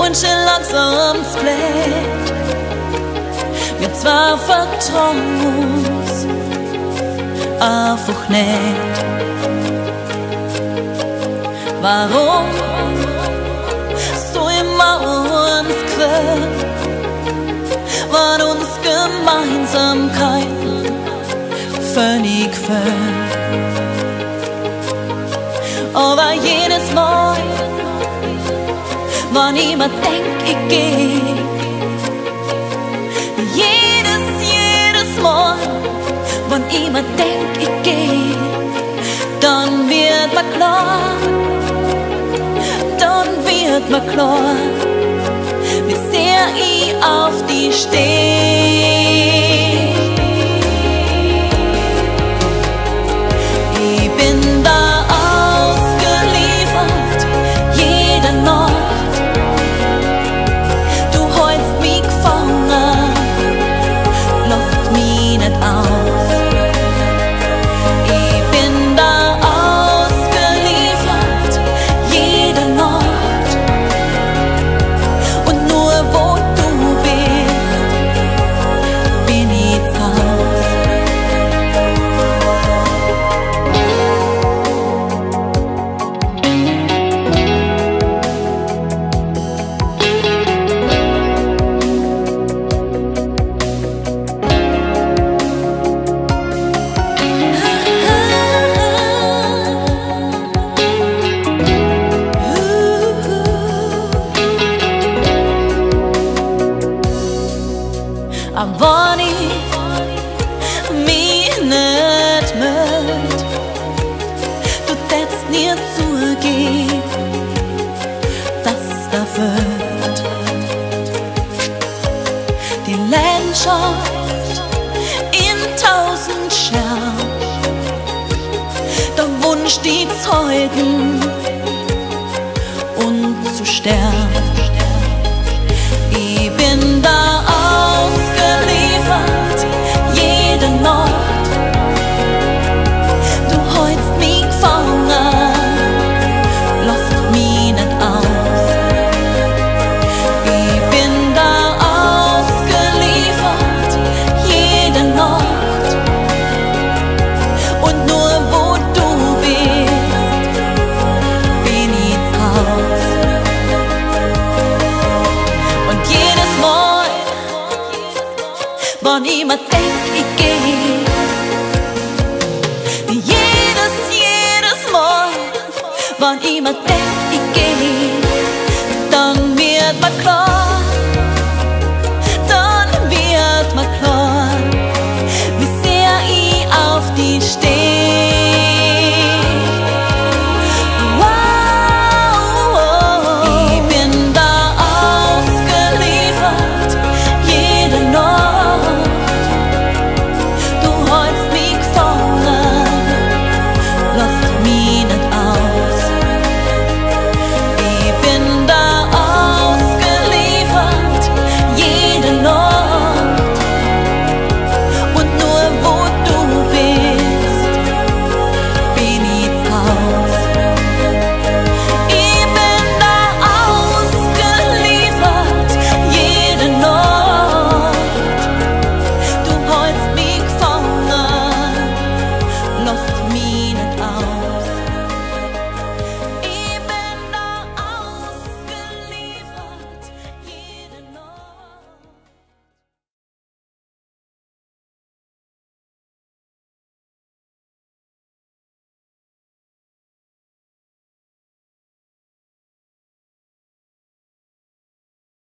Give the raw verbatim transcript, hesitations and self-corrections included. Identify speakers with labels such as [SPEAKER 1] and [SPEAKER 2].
[SPEAKER 1] Wünsche langsam bläht. Wir zwar vertrauen uns einfach nicht. Warum so immer uns quält, wann uns Gemeinsamkeiten völlig fehlen? Aber jedes Mal, wann jemand denkt, ich geh, jedes, jedes Mal, wann jemand denkt, ich geh, dann wird mir klar, dann wird mir klar, wie sehr ich auf die steh. Ich bin da ausgeliefert, jede Nacht. Du hältst mich gefangen, lasst mich nicht aus. Ich bin da ausgeliefert, jede Nacht. Und nur wo du bist, bin ich zu Haus. Aber wenn ich mich nicht möcht, du tätst nie zugeben, dass da wird. Die Landschaft in tausend Scherben, der Wunsch, die Zeugen und zu sterben. Ich bin da ausgeliefert, jede Nacht. Du hältst mich gefangen, lasst mich nicht aus. Ich bin da ausgeliefert, jede Nacht. Und nur wo du bist, bin ich zu Haus. Und jedes Mal, wann jemand denkt, ich geh, jedes, jedes Mal, wann jemand denkt,